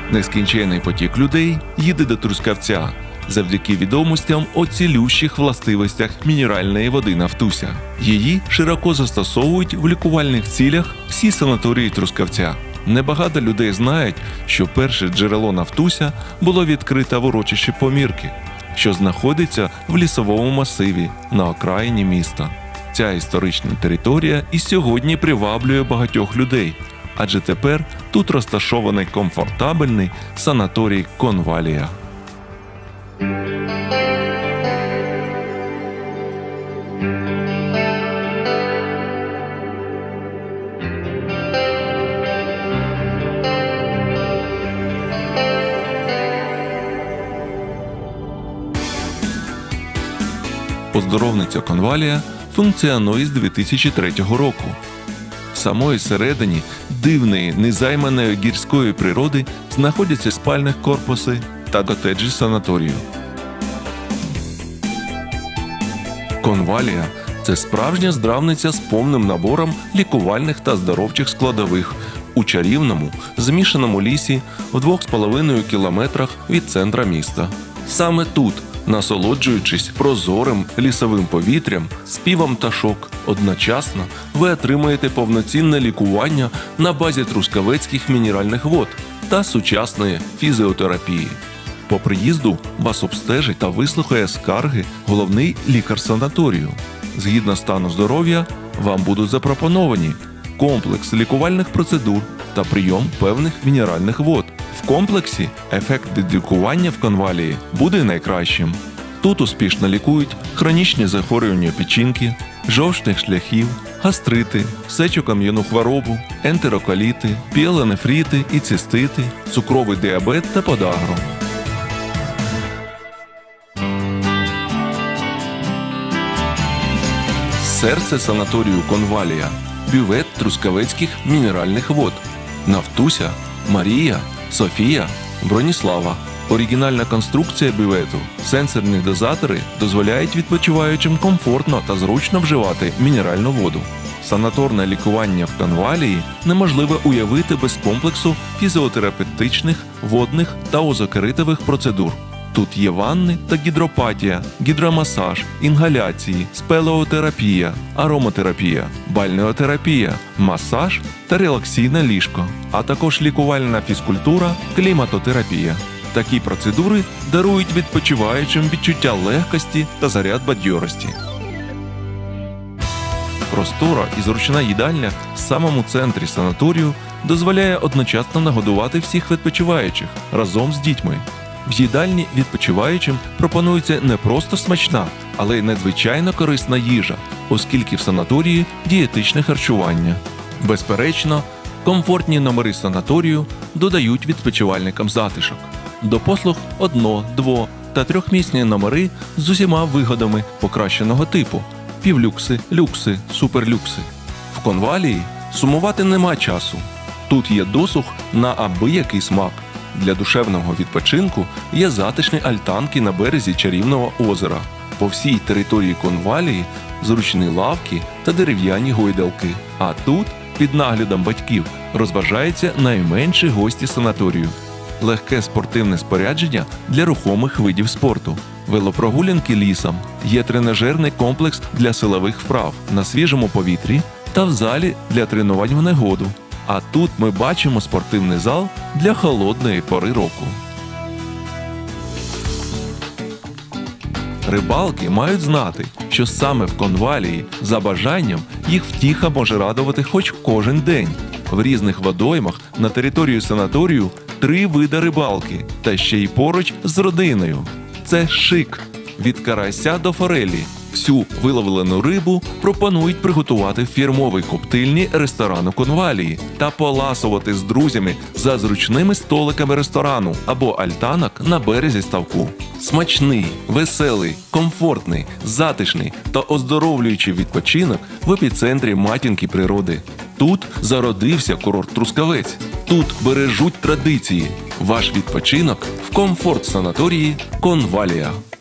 Нескінчений потік людей їде до Трускавця завдяки відомостям о цілющих властивостях мінеральної води Нафтуся. Її широко застосовують в лікувальних цілях всі санаторії Трускавця. Небагато людей знають, що перше джерело Нафтуся було відкрите в урочищі Помірки, що знаходиться в лісовому масиві на окраїні міста. Ця історична територія і сьогодні приваблює багатьох людей, адже тепер тут розташований комфортабельний санаторій «Конвалія». Оздоровниця «Конвалія» функціонує з 2003 року. В самої середині дивної, незайманої гірської природи знаходяться спальні корпуси та котеджі санаторію. «Конвалія» – це справжня здравниця з повним набором лікувальних та здоровчих складових у чарівному, змішаному лісі в 2,5 кілометрах від центра міста. Саме тут, насолоджуючись прозорим лісовим повітрям, співом пташок, одночасно ви отримаєте повноцінне лікування на базі трускавецьких мінеральних вод та сучасної фізіотерапії. По приїзду вас обстежить та вислухає скарги головний лікар санаторію. Згідно стану здоров'я, вам будуть запропоновані комплекс лікувальних процедур та прийом певних мінеральних вод. В комплексі ефект від лікування в «Конвалії» буде найкращим. Тут успішно лікують хронічні захворювання печінки, жовчних шляхів, гастрити, сечокам'яну хворобу, ентероколіти, піелонефрити і цистити, цукровий діабет та подагру. Серце санаторію «Конвалія» – бювет трускавецьких мінеральних вод Нафтуся, Марія, Софія, Броніслава. Оригінальна конструкція бювету, сенсорні дозатори дозволяють відпочиваючим комфортно та зручно вживати мінеральну воду. Санаторне лікування в «Конвалії» неможливо уявити без комплексу фізіотерапевтичних, водних та озокеритових процедур. Тут є ванни та гідропатія, гідромасаж, інгаляції, спелеотерапія, ароматерапія, бальнеотерапія, масаж та релаксійне ліжко, а також лікувальна фізкультура, кліматотерапія. Такі процедури дарують відпочиваючим відчуття легкості та заряд бадьорості. Простора і зручна їдальня в самому центрі санаторію дозволяє одночасно нагодувати всіх відпочиваючих разом з дітьми. В їдальні відпочиваючим пропонується не просто смачна, але й надзвичайно корисна їжа, оскільки в санаторії дієтичне харчування. Безперечно, комфортні номери санаторію додають відпочивальникам затишок. До послуг 1-, 2- та 3-місні номери з усіма вигодами покращеного типу – півлюкси, люкси, суперлюкси. В «Конвалії» сумувати нема часу. Тут є досуг на аби-який смак. Для душевного відпочинку є затишні альтанки на березі чарівного озера. По всій території «Конвалії» зручні лавки та дерев'яні гойдалки. А тут, під наглядом батьків, розважаються найменші гості санаторію. Легке спортивне спорядження для рухомих видів спорту. Велопрогулянки лісом. Є тренажерний комплекс для силових вправ на свіжому повітрі та в залі для тренувань в негоду. А тут ми бачимо спортивний зал для холодної пори року. Рибалки мають знати, що саме в «Конвалії» за бажанням їх втіха може радувати хоч кожен день. В різних водоймах на територію санаторію 3 види рибалки, та ще й поруч з родиною. Це шик – від карася до форелі. Всю виловлену рибу пропонують приготувати в фірмовій коптильні ресторану «Конвалії» та поласувати з друзями за зручними столиками ресторану або альтанок на березі ставку. Смачний, веселий, комфортний, затишний та оздоровлюючий відпочинок в епіцентрі матінки природи. Тут зародився курорт Трускавець. Тут бережуть традиції. Ваш відпочинок в комфорт-санаторії «Конвалія».